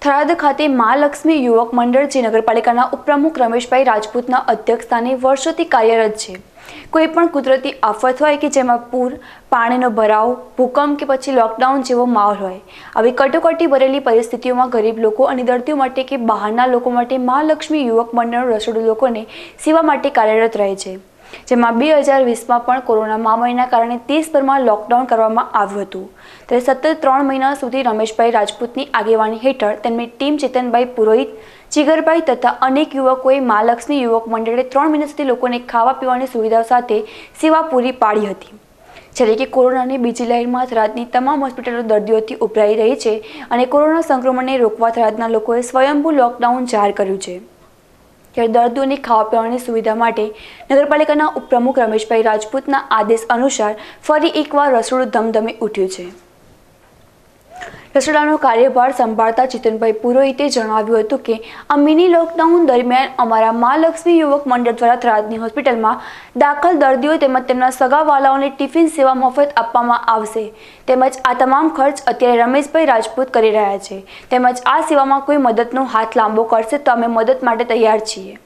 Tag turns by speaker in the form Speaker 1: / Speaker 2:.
Speaker 1: થરાદ ખાતે મહાલક્ષ્મી યુવક મંડળ જે નગરપાલિકાના ઉપપ્રમુખ રમેશભાઈ રાજપૂતના અધ્યક્ષસ્થાને વર્ષોથી કાર્યરત છે। કોઈ પણ કુદરતી આફત હોય કે જેમાં પૂર, પાણીનો ભરાવ, ભૂકંપ કે પછી લોકડાઉન જેવો માહોલ હોય, આવી કટોકટી ભરેલી પરિસ્થિતિઓમાં ગરીબ લોકો અને દર્દીઓ માટે કે બહારના લોકો માટે મહાલક્ષ્મી યુવક મંડળનું રસોડું લોકોને સેવા માટે કાર્યરત રહે છે। જેમાં 2020માં પણ કોરોના મહામારીના કારણે દેશભરમાં લોકડાઉન કરવામાં આવ્યું હતું। ત્યારે સતત 3 મહિના સુધી રમેશભાઈ રાજપૂતની આગેવાની હેઠળ તેમની ટીમ ચેતનભાઈ પુરોહિત, જીગરભાઈ તથા અનેક યુવકોએ મહાલક્ષ્મી યુવક મંડળે 3 મહિના સુધી લોકોને ખાવા પીવાની સુવિધાઓ સાથે સેવા પૂરી પાડી હતી। જ્યારે કે કોરોનાની બીજી લહેરમાં થરાદની તમામ હોસ્પિટલો દર્દીઓથી ઉભરાઈ રહી છે અને કોરોના સંક્રમણને રોકવા થરાદના લોકોએ સ્વયંભૂ લોકડાઉન જાહેર કર્યું છે। ત્યારે દર્દીઓની ખાવા પીવાની સુવિધા માટે નગરપાલિકાના ઉપપ્રમુખ રમેશભાઈ રાજપૂતના આદેશ અનુસાર ફરી એકવાર રસોડું ધમધમી ઉઠ્યું છે। રસોડાનો કાર્યભાર સંભાળતા ચેતનભાઈ પુરોહિતે જણાવ્યું હતું કે આ મિની લોકડાઉન દરમિયાન અમારા મહાલક્ષ્મી યુવક મંડળ દ્વારા થરાદની હોસ્પિટલમાં દાખલ દર્દીઓ તેમજ તેમના સગાવાલાઓને ટિફિન સેવા મફત આપવામાં આવશે। તેમજ આ તમામ ખર્ચ અત્યારે રમેશભાઈ રાજપૂત કરી રહ્યા છે। તેમજ આ સેવામાં કોઈ મદદનો હાથ લાંબો કરશે તો અમે મદદ માટે તૈયાર છીએ।